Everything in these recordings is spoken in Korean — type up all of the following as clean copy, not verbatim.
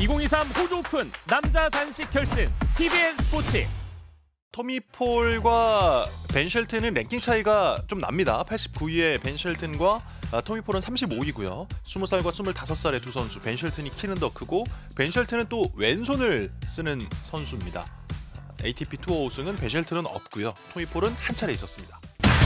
2023 호주 오픈 남자 단식 결승 TVN 스포츠. 토미 폴과 벤 쉘튼은 랭킹 차이가 좀 납니다. 89위의 벤 쉘튼과 토미 폴은 35위고요. 20살과 25살의 두 선수. 벤 쉘튼이 키는 더 크고 벤 쉘튼은 또 왼손을 쓰는 선수입니다. ATP 투어 우승은 벤 쉘튼은 없고요. 토미 폴은 한 차례 있었습니다.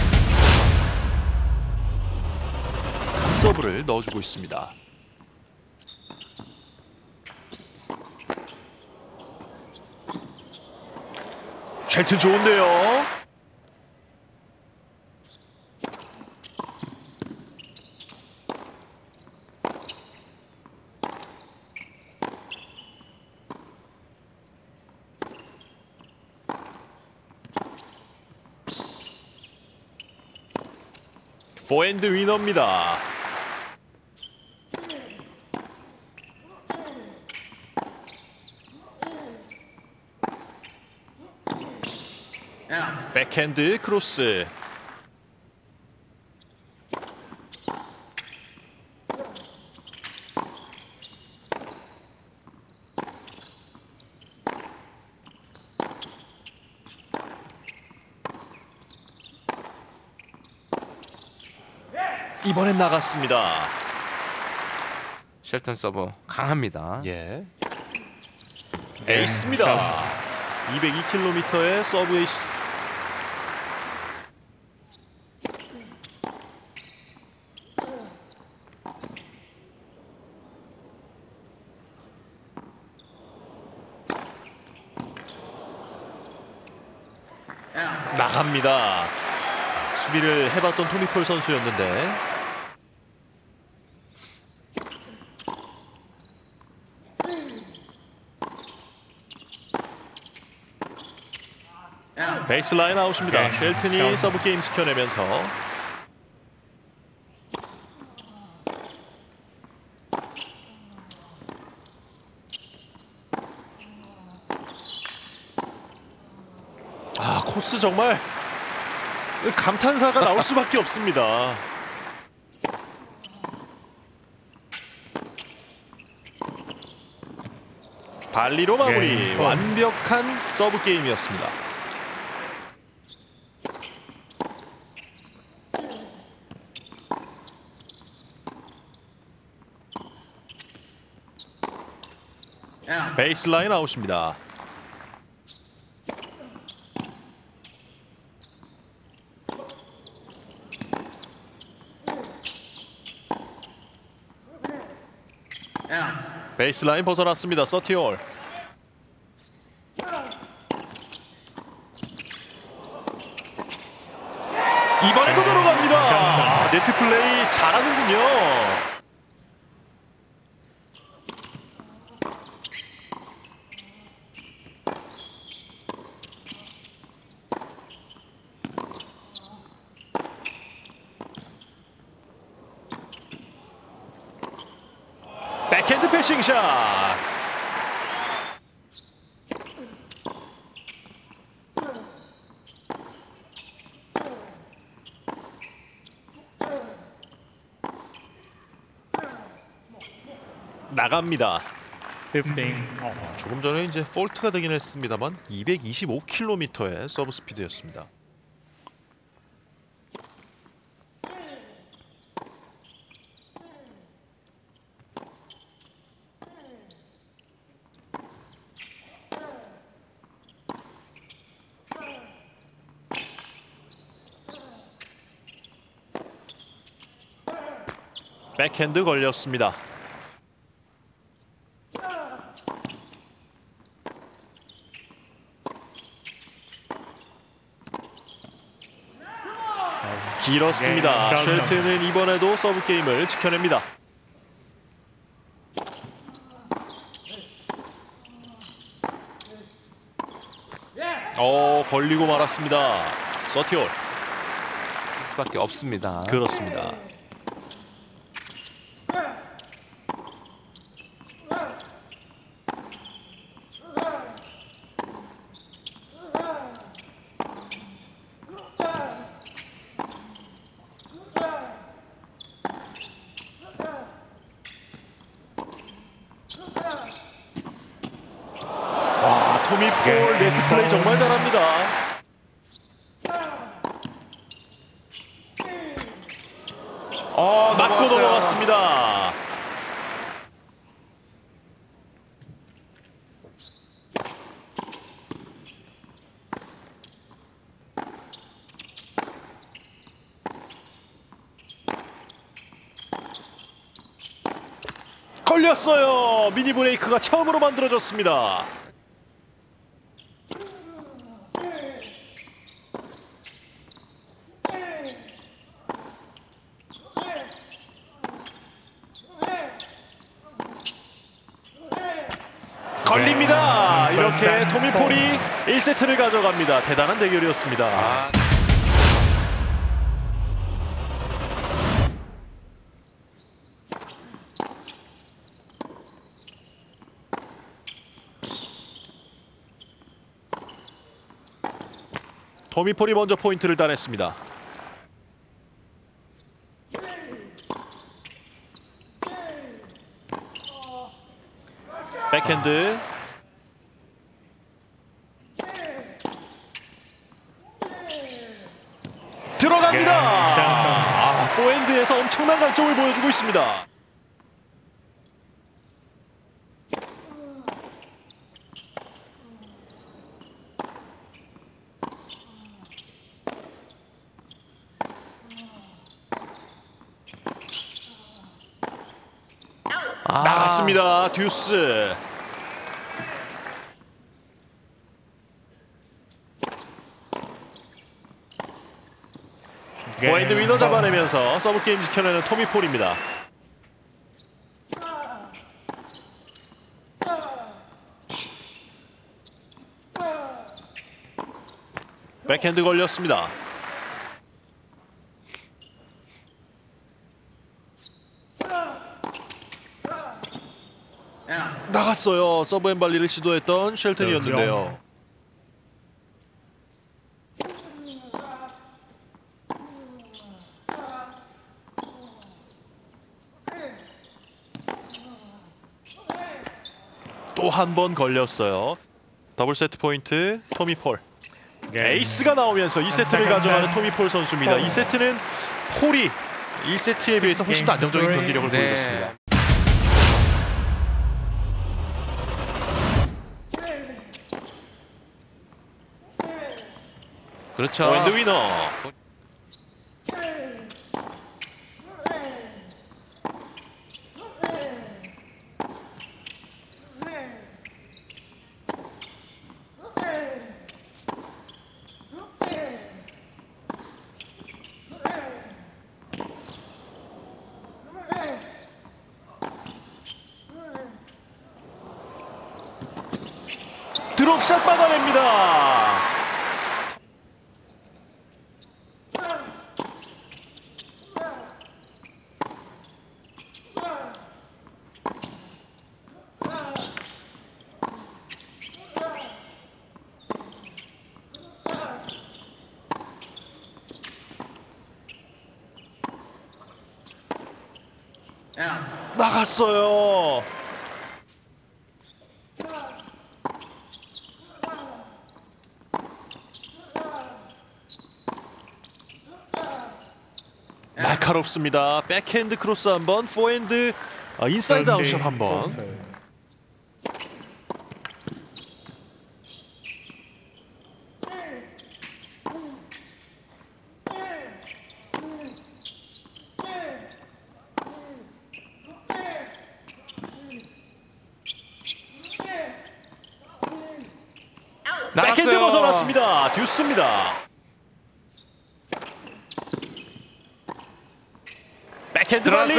서브를 넣어주고 있습니다. 쉘튼 좋은데요. 포핸드 위너입니다. 백핸드 크로스. 이번엔 나갔습니다. 쉘튼 서브 강합니다. 예. 에이스입니다. 202km의 서브 에이스. 나갑니다. 수비를 해봤던 토미 폴 선수였는데 베이스라인 아웃입니다. 쉘튼이 서브 게임 지켜내면서 코스 정말 감탄사가 나올 수밖에 없습니다. 발리로 마무리. 완벽한 서브 게임이었습니다. 베이스라인 아웃입니다. 베이스라인 벗어났습니다. 서티올. 이번에도 들어갑니다. 네트 플레이 잘하는군요. 백핸드 패싱샷. 나갑니다. 조금 전에 이제 폴트가 되긴 했습니다만 225km의 서브 스피드였습니다. 백핸드 걸렸습니다. 길었습니다. 쉘튼은 이번에도 서브 게임을 지켜냅니다. 걸리고 말았습니다. 서티올. 수밖에 없습니다. 그렇습니다. 토미폴 네트 플레이 정말 잘합니다. 맞고 넘어갔습니다. 걸렸어요. 미니 브레이크가 처음으로 만들어졌습니다. 걸립니다. 이렇게 토미폴이 1세트를 가져갑니다. 대단한 대결이었습니다. 토미폴이 먼저 포인트를 따냈습니다. 백핸드. 들어갑니다. 포핸드에서 엄청난 강점을 보여주고 있습니다. 나갔습니다. 듀스. 포핸드 위너 잡아내면서 서브 게임 지켜내는 토미폴입니다. 백핸드 걸렸습니다. 나갔어요. 서브 앤발리를 시도했던 쉘튼이었는데요. 또 한 번 걸렸어요. 더블 세트 포인트 토미폴. 에이스가 나오면서 2세트를 가져가는 토미폴 선수입니다. 2세트는 폴이 1세트에 비해서 훨씬 더 안정적인 경기력을 보여줬습니다. 그렇죠. 포핸드 위너. 드롭샷 막아냅니다. 나갔어요. 날카롭습니다. 백핸드 크로스 한번, 포핸드 인사이드 아웃샷 한번. 백핸드 벗어났습니다. 듀스입니다. 백핸드 발리.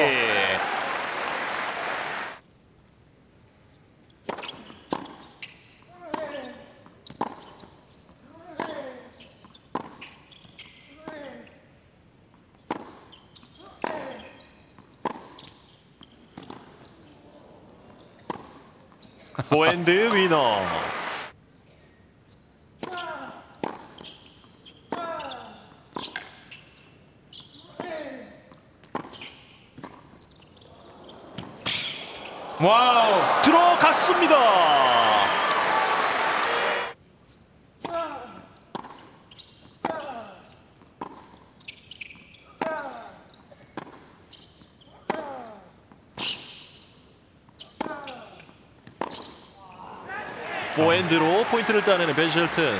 포핸드 위너. 와우. 들어갔습니다. 포핸드로 포인트를 따내는 벤쉘튼.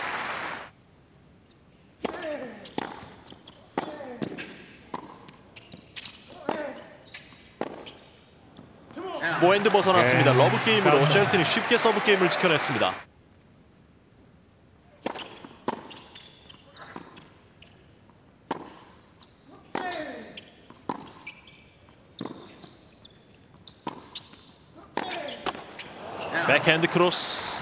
포핸드 벗어났습니다. 러브 게임으로 쉘튼이 쉽게 서브 게임을 지켜냈습니다. 백핸드 크로스.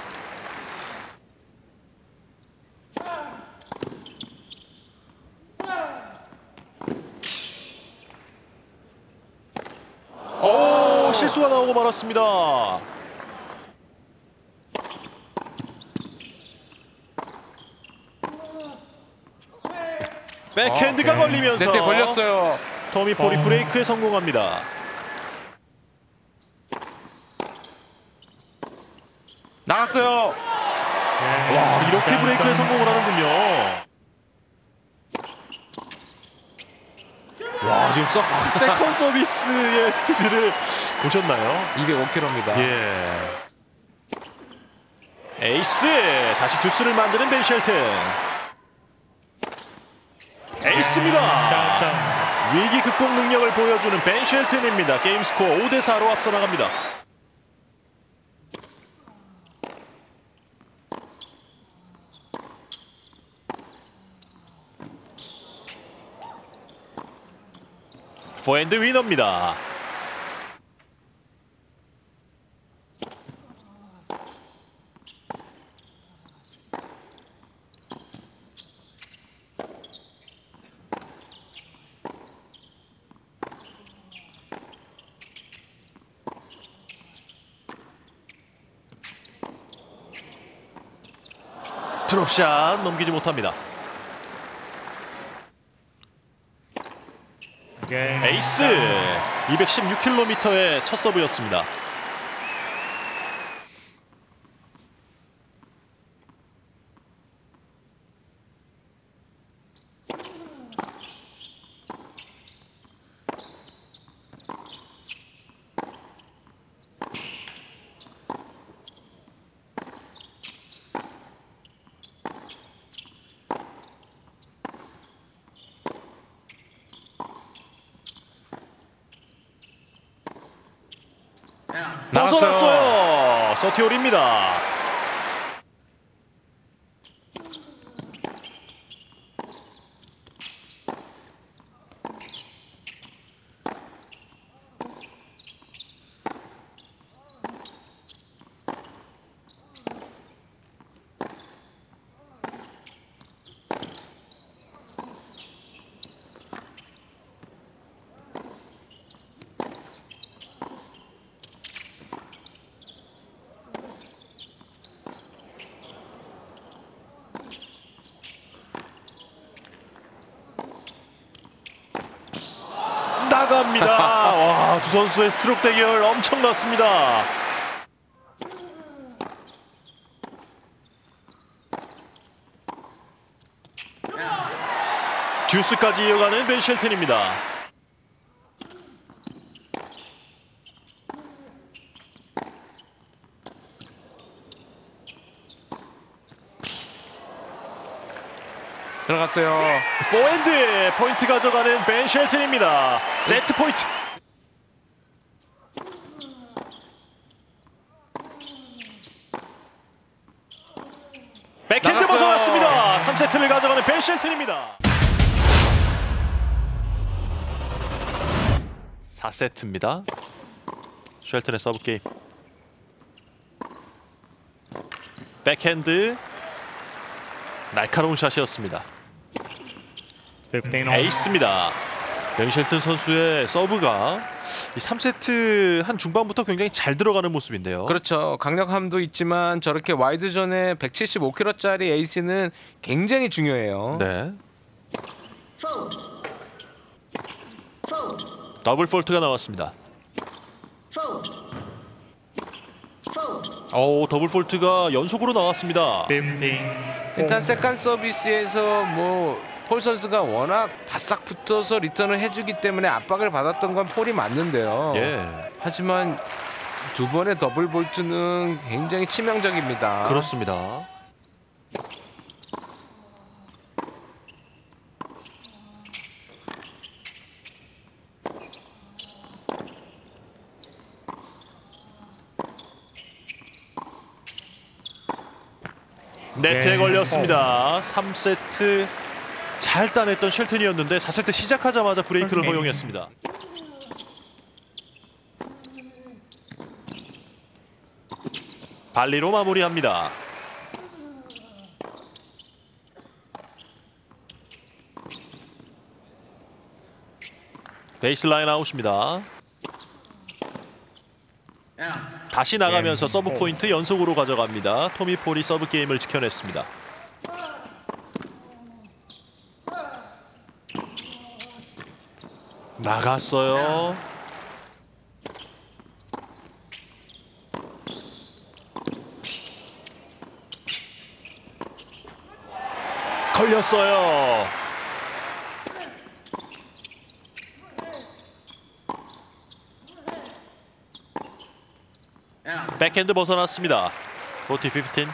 오, 실수가 나오고 말았습니다. 백핸드가 걸리면서 네트에 걸렸어요. 토미 폴이 브레이크에 성공합니다. 나갔어요. 와, 이렇게 브레이크에 성공을 하는군요. 와, 지금 세컨 서비스의 스피드를 보셨나요? 205km입니다. 예. 에이스! 다시 듀스를 만드는 벤쉘튼. 에이스입니다. 위기 극복 능력을 보여주는 벤쉘튼입니다. 게임 스코어 5대4로 앞서 나갑니다. 포핸드 위너입니다. 드롭샷 넘기지 못합니다. 에이스! 216km의 첫 서브였습니다. 벗어났어요. 서티올입니다. 나갑니다. 와, 두 선수의 스트로크 대결 엄청났습니다. 듀스까지 이어가는 벤쉘튼입니다. 들어갔어요. 포핸드 포인트 가져가는 벤쉘튼입니다. 세트 포인트. 백핸드 나갔어요. 벗어났습니다. 3세트를 가져가는 벤쉘튼입니다. 4세트입니다. 쉘튼의 서브 게임. 백핸드 날카로운 샷이었습니다. 에이스입니다. 벤쉘튼 선수의 서브가 이 3세트 한 중반부터 굉장히 잘 들어가는 모습인데요. 그렇죠. 강력함도 있지만 저렇게 와이드존에 175km짜리 에이스는 굉장히 중요해요. 네. 더블 폴트가 나왔습니다. 오, 더블 폴트가 연속으로 나왔습니다. 일단 세컨 서비스에서 폴 선수가 워낙 바싹 붙어서 리턴을 해주기 때문에 압박을 받았던 건 폴이 맞는데요. 예. 하지만 두 번의 더블 볼트는 굉장히 치명적입니다. 그렇습니다. 네트에 걸렸습니다. 3세트 잘 따냈던 쉘튼이었는데 4세트 시작하자마자 브레이크를 허용했습니다. 발리로 마무리합니다. 베이스라인 아웃입니다. 다시 나가면서 서브 포인트 연속으로 가져갑니다. 토미 폴이 서브 게임을 지켜냈습니다. 나갔어요. 걸렸어요. 백핸드 벗어났습니다. 40-15.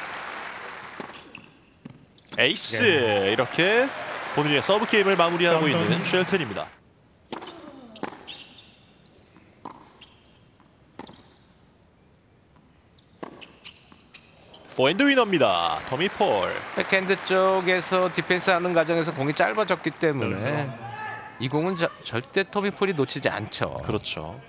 에이스. 이렇게 본인의 서브 게임을 마무리하고 있는 쉘튼입니다. 포핸드 위너입니다. 토미 폴. 백핸드 쪽에서 디펜스하는 과정에서 공이 짧아졌기 때문에 이 공은 절대 토미 폴이 놓치지 않죠. 그렇죠.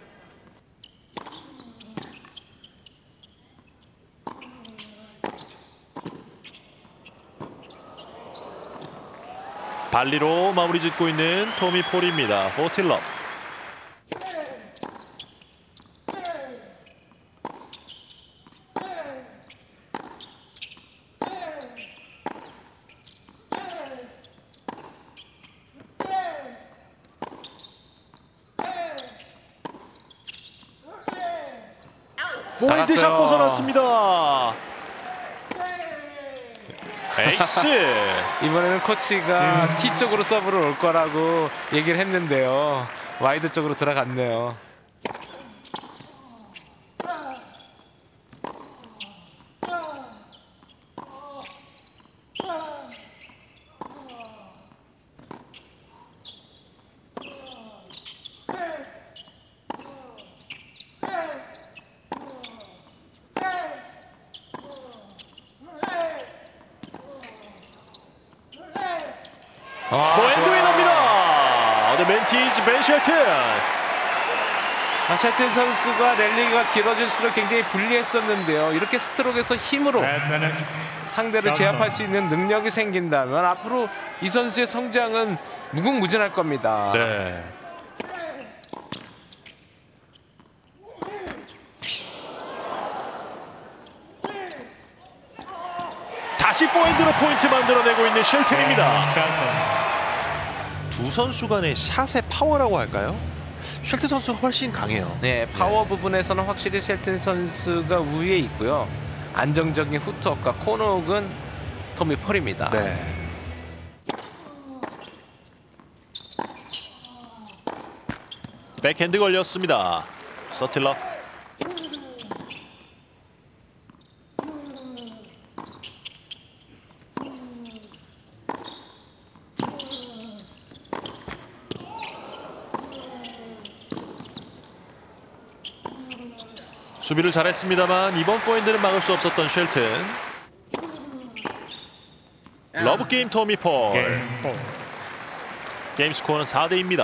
발리로 마무리 짓고 있는 토미 폴입니다. 40럽. 포인트샷 벗어났습니다. 에이스. 이번에는 코치가 T 쪽으로 서브를 올 거라고 얘기를 했는데요. 와이드 쪽으로 들어갔네요. 포핸드 위너입니다. 어드밴티지 벤 쉘튼. 쉘튼 선수가 랠리가 길어질수록 굉장히 불리했었는데요. 이렇게 스트로크에서 힘으로 상대를 제압할 수 있는 능력이 생긴다면 앞으로 이 선수의 성장은 무궁무진할 겁니다. 네. 다시 포핸드로 포인트 만들어내고 있는 쉘튼입니다. 두 선수 간의 샷의 파워라고 할까요? 쉘튼 선수가 훨씬 강해요. 네, 파워 부분에서는 확실히 쉘튼 선수가 우위에 있고요. 안정적인 후트업과 코너훅은 토미 폴입니다. 네. 백핸드 걸렸습니다. 서틸러. 수비를 잘했습니다만 이번 포핸드는 막을 수 없었던 쉘튼. 러브게임 토미 폴. 게임 스코어는 4대2입니다.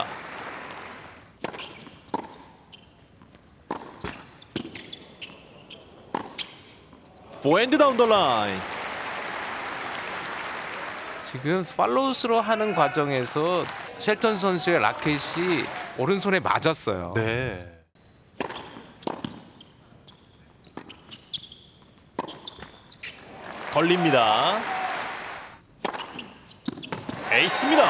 포핸드 다운 더 라인. 지금 팔로우스로 하는 과정에서 쉘튼 선수의 라켓이 오른손에 맞았어요. 네. 걸립니다. 에이스입니다.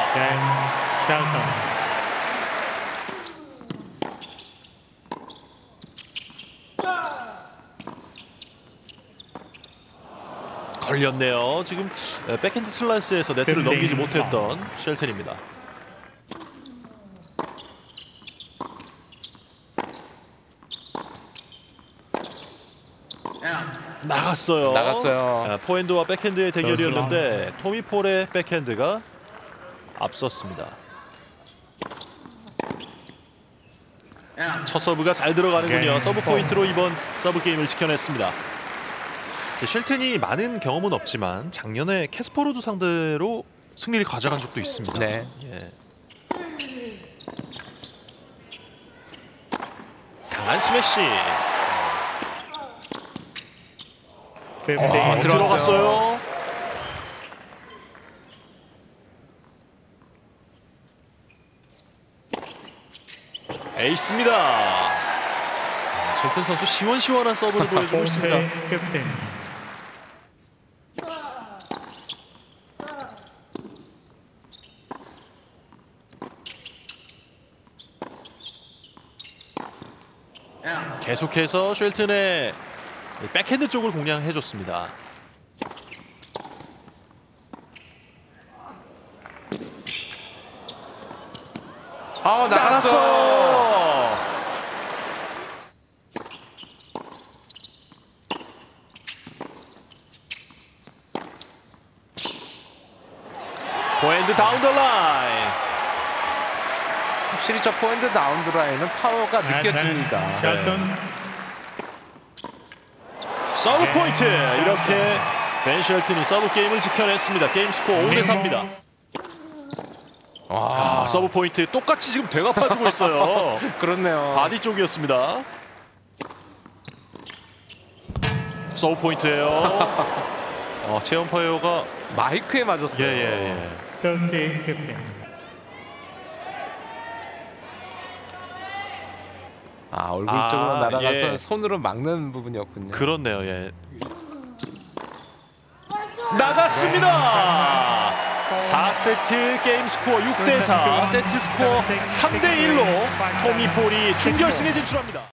걸렸네요. 지금 백핸드 슬라이스에서 네트를 넘기지 못했던 쉘튼입니다. 나갔어요. 나갔어요. 포핸드와 백핸드의 대결이었는데 토미 폴의 백핸드가 앞섰습니다. 첫 서브가 잘 들어가는군요. 서브 포인트로 이번 서브 게임을 지켜냈습니다. 쉘튼이 많은 경험은 없지만 작년에 캐스퍼로드 상대로 승리를 가져간 적도 있습니다. 네. 예. 강한 스매시. 들어갔어요. 에이스입니다. 쉘튼 선수 시원시원한 서브를 보여주고 있습니다. 계속해서 쉘튼의 백핸드 쪽을 공략해줬습니다. 나갔어. 포핸드 다운 더 라인. 확실히 저 포핸드 다운 더 라인은 파워가 느껴집니다. 서브 포인트. 이렇게 벤 쉘튼이 서브 게임을 지켜냈습니다. 게임 스코어 5대 4입니다. 서브 포인트 똑같이 지금 되갚아주고 있어요. 그렇네요. 바디 쪽이었습니다. 서브 포인트예요. 체험 파이어가 마이크에 맞았어요. 예. 얼굴 쪽으로 날아가서 예. 손으로 막는 부분이었군요. 그렇네요. 예. 나갔습니다. 4세트 게임 스코어 6대 4. 세트 스코어 3대 1로 토미 폴이 준결승에 진출합니다.